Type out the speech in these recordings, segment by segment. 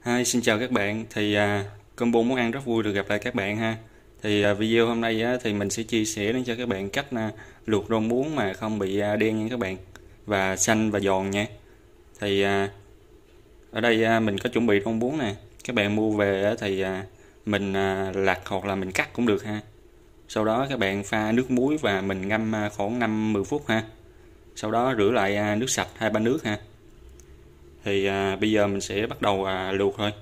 Hi, xin chào các bạn. Combo món ăn rất vui được gặp lại các bạn ha. Video hôm nay thì mình sẽ chia sẻ đến cho các bạn cách luộc rau muống mà không bị đen nha các bạn, và xanh và giòn nha. Thì à, Ở đây mình có chuẩn bị rau muống nè. Các bạn mua về mình lặt hoặc là mình cắt cũng được ha. Sau đó các bạn pha nước muối và mình ngâm khoảng 5-10 phút ha. Sau đó rửa lại nước sạch 2-3 nước ha. Bây giờ mình sẽ bắt đầu luộc thôi.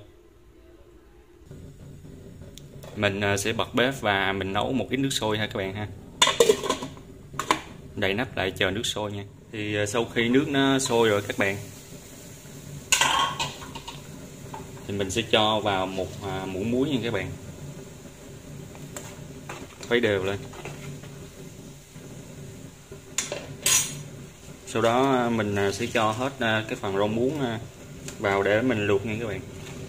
Mình sẽ bật bếp và mình nấu một ít nước sôi ha các bạn ha. Đậy nắp lại chờ nước sôi nha. Sau khi nước nó sôi rồi các bạn, thì mình sẽ cho vào một muỗng muối nha các bạn. Khuấy đều lên. Sau đó mình sẽ cho hết cái phần rau muống vào để mình luộc nha các bạn.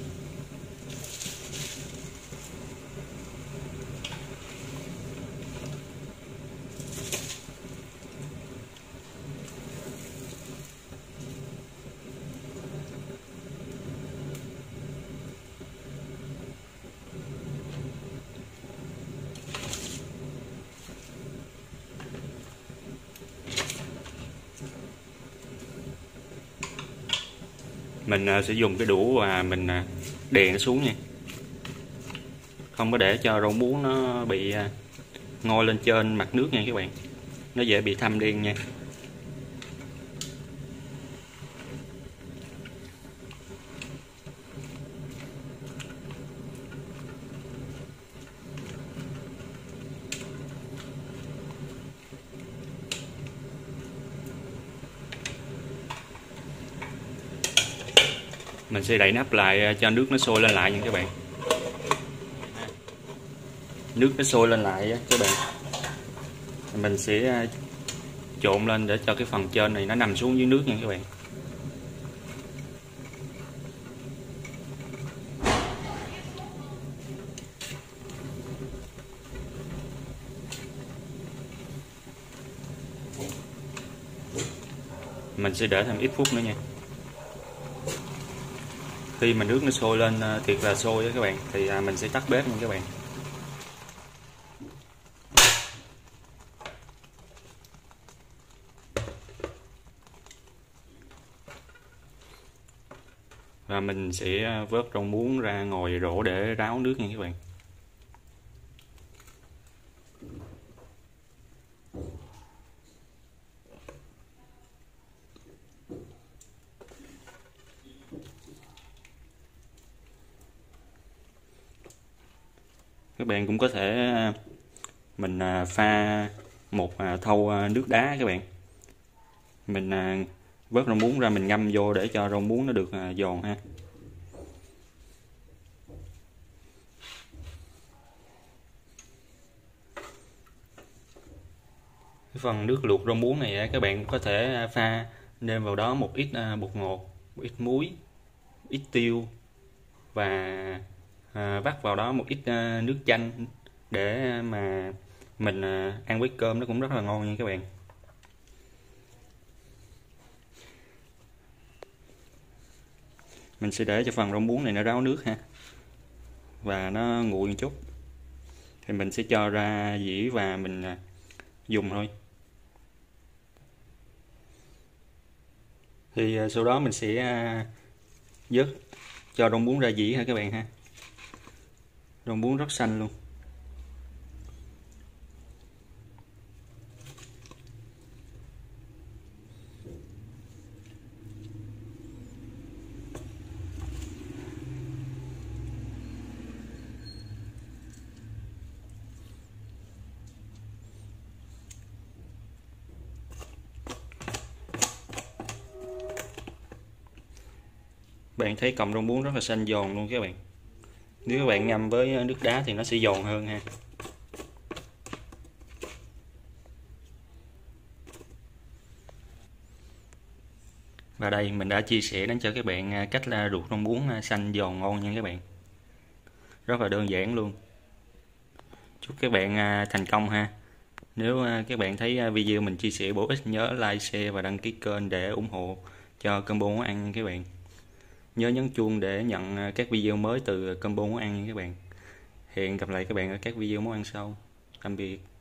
Mình sẽ dùng cái đũa và mình đè nó xuống nha. Không có để cho rau muống nó bị ngoi lên trên mặt nước nha các bạn. Nó dễ bị thâm đen nha. Mình sẽ đậy nắp lại cho nước nó sôi lên lại nha các bạn. Nước nó sôi lên lại các bạn, mình sẽ trộn lên để cho cái phần trên này nó nằm xuống dưới nước nha các bạn. Mình sẽ để thêm ít phút nữa nha. Khi mà nước nó sôi lên thiệt là sôi đó các bạn, thì mình sẽ tắt bếp nha các bạn. Và mình sẽ vớt rau muống ra ngồi rổ để ráo nước nha các bạn. Các bạn cũng có thể mình pha một thau nước đá các bạn. Mình vớt rau muống ra mình ngâm vô để cho rau muống nó được giòn ha. Cái phần nước luộc rau muống này các bạn có thể pha nêm vào đó một ít bột ngọt, một ít muối, ít tiêu và vắt vào đó một ít nước chanh để mà mình ăn với cơm nó cũng rất là ngon nha các bạn. Mình sẽ để cho phần rau muống này nó ráo nước ha, và nó nguội một chút thì mình sẽ cho ra dĩa và mình dùng thôi. Sau đó mình sẽ vớt cho rau muống ra dĩa ha các bạn ha. Rau muống rất xanh luôn. Bạn thấy cọng rau muống rất là xanh giòn luôn các bạn. Nếu các bạn ngâm với nước đá thì nó sẽ giòn hơn ha. Và đây mình đã chia sẻ đến cho các bạn cách luộc rau muống xanh giòn ngon nha các bạn. Rất là đơn giản luôn. Chúc các bạn thành công ha. Nếu các bạn thấy video mình chia sẻ bổ ích, nhớ like, share và đăng ký kênh để ủng hộ cho combo món ăn nha các bạn. Nhớ nhấn chuông để nhận các video mới từ combo món ăn nha các bạn. Hẹn gặp lại các bạn ở các video món ăn sau. Tạm biệt.